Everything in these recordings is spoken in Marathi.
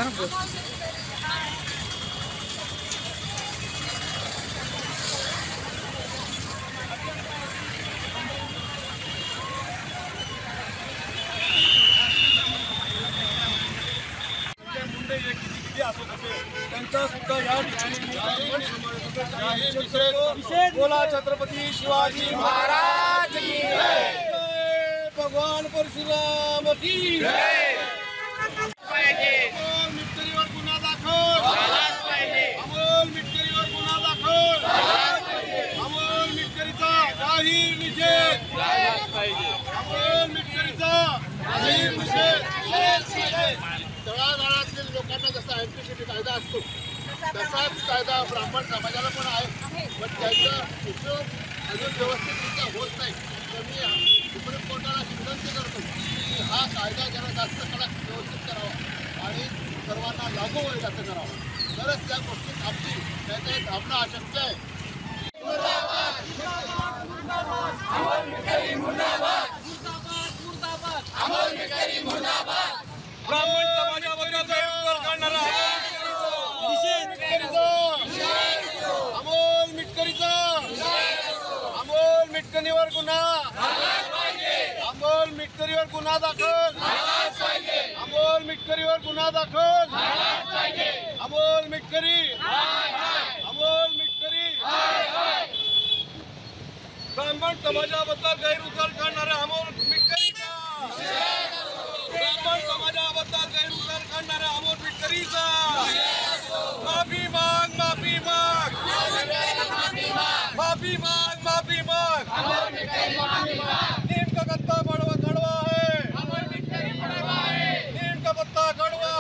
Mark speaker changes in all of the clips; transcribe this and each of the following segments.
Speaker 1: त्यांचा सुद्धा या ठिकाणी बोला छत्रपती शिवाजी महाराज की जय, भगवान परशुराम की जय। अमोल मिटकरीवर गुन्हा दाखल झालाच पाहिजे, अमोल मिटकरीवर गुन्हा दाखल झालाच पाहिजे, अमोल मिटकरीचा जाहीर निषेध झालाच पाहिजे, अमोल मिटकरीचा जाहीर निषेध। तळागाळातील लोकांना जसा एमपीसीटी कायदा असतो तसाच कायदा ब्राह्मण समाजाला पण आहे, पण त्याचा उपयोग अजून व्यवस्थितरित्या होत नाही। तर मी सुप्रीम कोर्टाला विनंती करतो की हा कायदा जरा जास्त कडक व्यवस्थित करावा आणि सर्वांना लागू होईल असं करावं, तरच त्या गोष्टी थांबतील, त्याचे थांबणं अशक्य आहे।
Speaker 2: ब्राह्मण समाजाबद्दल गैरप्रकार करणारा
Speaker 1: अमोल मिटकरीचा अमोल मिटकरीवर गुन्हा, अमोल मिटकरीवर गुन्हा दाखल, अमोल मिटकरीवर गुन्हा दाखल, अमोल मिटकरी, अमोल मिटकरी।
Speaker 2: ब्राह्मण समाजाबद्दल गैरप्रकार करणारा अमोल मिटकरीचा, ब्राह्मण समाजाबद्दल गैरप्रकार करणाऱ्या अमोल मिटकरीचा माफी माग, माफी माग, माफी माग, माफी माग। नीम का पत्ता कड़वा है, नीम का पत्ता कड़वा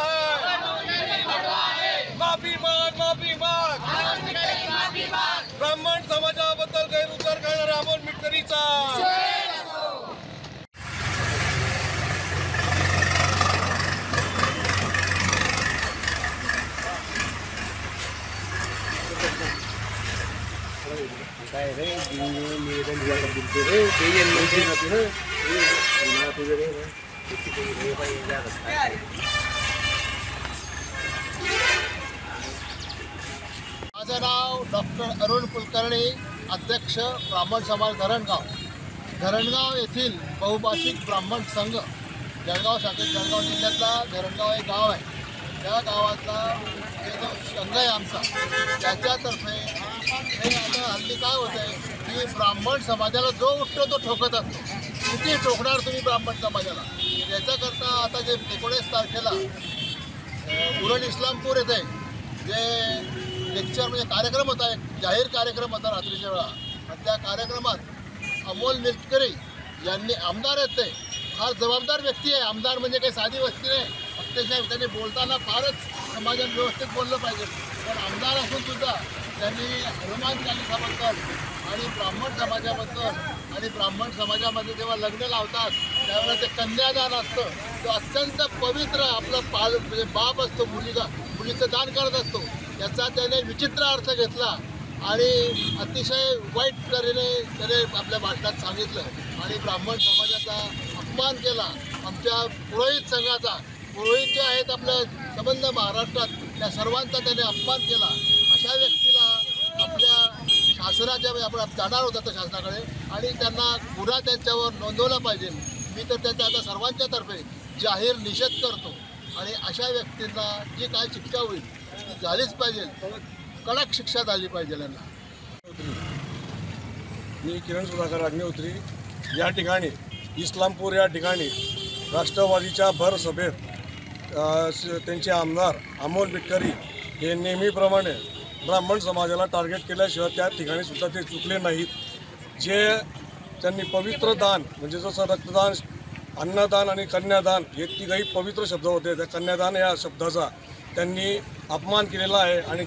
Speaker 2: है, माफी माग, माफी माग। ब्राह्मण समाजाबद्दल गैरप्रकार करणाऱ्या अमोल मिटकरीचा
Speaker 1: काय रे निवेदन दिया कर दिलते रे ते मंत्री होते ना ते तुझे रे किती रे भाई या माझं नाव डॉक्टर अरुण कुलकर्णी, अध्यक्ष ब्राह्मण समाज धरणगाव। धरणगाव येथील बहुभाषिक ब्राह्मण संघ जळगाव शाखेत जळगाव जिल्ह्यातला धरणगाव हे गाव आहे, त्या गावातला जो संघ आहे आमचा त्याच्यातर्फे हे आता हल्ली काय होतं आहे की ब्राह्मण समाजाला जो उठतो तो ठोकत असतो। किती ठोकणार तुम्ही ब्राह्मण समाजाला? याच्याकरता आता जे 19 तारखेला उरण इस्लामपूर येथे जे लेक्चर म्हणजे कार्यक्रम होता, एक जाहीर कार्यक्रम होता रात्रीच्या वेळा, आणि त्या कार्यक्रमात अमोल मिटकरी यांनी, आमदार आहेत ते, फार जबाबदार व्यक्ती आहे, आमदार म्हणजे काही साधी व्यक्ती नाही, अतिशय त्यांनी बोलताना फारच समाजात व्यवस्थित बोललं पाहिजे, पण आमदार असून सुद्धा त्यांनी हनुमान चालीसाबद्दल आणि ब्राह्मण समाजाबद्दल आणि ब्राह्मण समाजामध्ये जेव्हा लग्न लावतात त्यावेळेला ते कन्यादान असतं, तो अत्यंत पवित्र आपला म्हणजे बाप असतो, मुलीचं दान करत असतो, याचा त्याने विचित्र अर्थ घेतला आणि अतिशय वाईट तऱ्हेने त्याने आपल्या भाषणात सांगितलं आणि ब्राह्मण समाजाचा अपमान केला। आमच्या पुरोहित संघाचा, पुरोहित जे आहेत आपल्या संबंध महाराष्ट्रात, त्या सर्वांचा त्याने अपमान केला। अशा व्यक्तीला आपल्या शासनाच्या आपण जाणार होता तर शासनाकडे आणि त्यांना गुन्हा त्यांच्यावर नोंदवला पाहिजे। मी तर त्याच्या आता सर्वांच्या तर्फे जाहीर निषेध करतो आणि अशा व्यक्तींना जी काय शिक्षा होईल ती झालीच पाहिजे, कडक शिक्षा झाली पाहिजे यांना।
Speaker 2: मी किरण सुधाकर अग्निहोत्री या ठिकाणी इस्लामपूर या ठिकाणी राष्ट्रवादीच्या भर सभेत त्यांचे आमदार अमोल मिटकरी हे नेहमीप्रमाणे ब्राह्मण समाजाला टार्गेट केल्याशिवाय त्या ठिकाणी सुद्धा ते चुकले नाहीत। जे त्यांनी पवित्र दान म्हणजे जसं रक्तदान, अन्नदान आणि कन्यादान हे तिघही पवित्र शब्द होते, त्या कन्यादान या शब्दाचा त्यांनी अपमान केलेला आहे आणि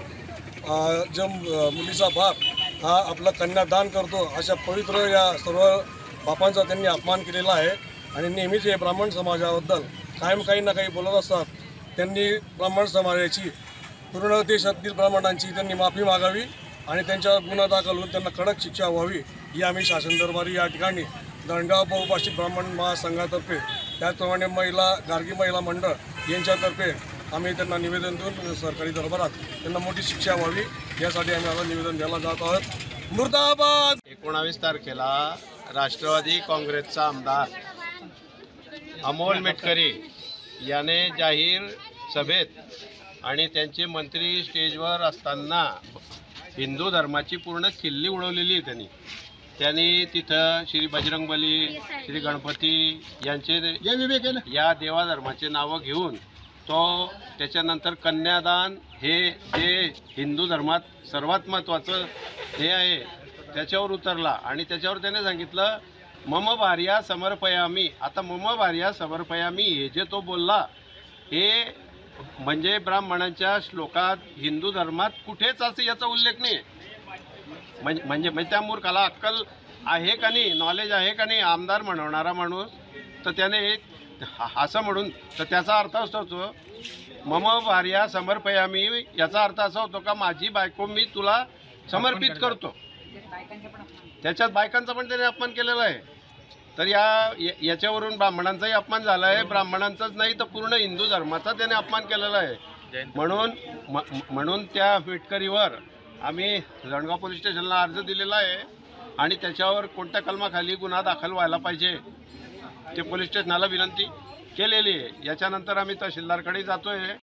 Speaker 2: ज्या मुलीचा बाप हा आपला कन्यादान करतो अशा पवित्र या सर्व बापांचा त्यांनी अपमान केलेला आहे आणि नेहमीच हे ब्राह्मण समाजाबद्दल कायम काही ना काही बोलत असतात। त्यांनी ब्राह्मण समाजाची पूर्ण देशातील ब्राह्मणांची त्यांनी माफी मागावी आणि त्यांच्यावर गुन्हा दाखल होऊन त्यांना कडक शिक्षा व्हावी ही आम्ही शासन दरबारी या ठिकाणी धरणगाव बहुभाषिक ब्राह्मण महासंघातर्फे, त्याचप्रमाणे गार्गी महिला मंडळ यांच्यातर्फे आम्ही त्यांना निवेदन देऊन सरकारी दरबारात त्यांना मोठी शिक्षा व्हावी यासाठी आम्ही आता निवेदन द्यायला जात आहोत. मुर्दाबाद.
Speaker 3: 19 तारखेला राष्ट्रवादी काँग्रेसचा आमदार अमोल मेटकरी याने जाहीर सभेत आणि त्यांचे मंत्री स्टेजवर असताना हिंदू धर्माची पूर्ण खिल्ली उडवलेली आहे त्यांनी तिथं श्री बजरंगबली, श्री गणपती यांचे या देवाधर्माचे नावं घेऊन तो त्याच्यानंतर कन्यादान हे जे हिंदू धर्मात सर्वात महत्त्वाचं हे आहे त्याच्यावर उतरला आणि त्याच्यावर त्याने सांगितलं मम भार्या समर्पयामी. आता मम भार्या समर्पयामी हे जे तो बोलला हे म्हणजे ब्राह्मणांच्या श्लोकात हिंदू धर्मात कुठेच असं याचा उल्लेख नाही. म्हणजे त्या मूर्खाला अक्कल आहे का नाही, नॉलेज आहे का नाही, आमदार म्हणवणारा माणूस तर त्याने असं म्हणून तर त्याचा अर्थ असतो मम भार्या समर्पयामी. याचा अर्थ असा होतो का माझी बायको मी तुला समर्पित करतो. त्याच्यात बायकांचा पण त्याने अपमान केलेला आहे. तर याच्यावरून ब्राह्मणांचाही अपमान झाला आहे. ब्राह्मणांचाच नाही तर पूर्ण हिंदू धर्माचा त्याने अपमान केलेला आहे. म्हणून त्या मेटकरीवर आम्ही जळगाव पोलीस स्टेशनला अर्ज दिलेला आहे आणि त्याच्यावर कोणत्या कलमाखाली गुन्हा दाखल व्हायला पाहिजे ते पोलीस स्टेशनला विनंती केलेली आहे. याच्यानंतर आम्ही तहसीलदारकडे जातोय.